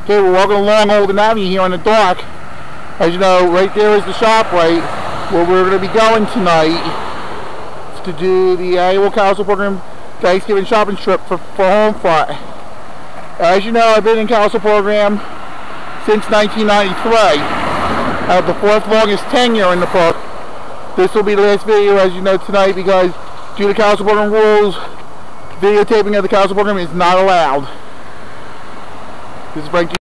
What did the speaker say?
Okay, we're walking along Olden Ave here in the dark. As you know, right there is the Shop-Rite where we're going to be going tonight to do the annual council program Thanksgiving shopping trip for Homefront. As you know, I've been in council program since 1993. I have the 4th longest tenure in the park. This will be the last video, as you know, tonight, because due to council program rules, videotaping of the council program is not allowed. This is Frank.